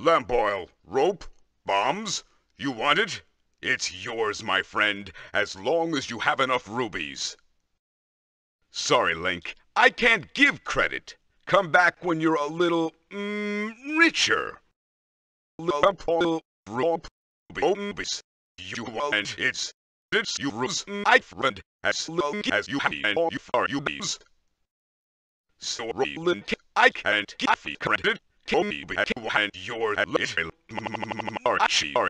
Lamp oil, rope, bombs? You want it? It's yours, my friend, as long as you have enough rubies. Sorry, Link, I can't give credit. Come back when you're a little, richer. Lamp oil, rope, rubies. You want it's you rules, my friend, as long as you have and you are rubies. So, Link, I can't give credit. Only and your little Morshu.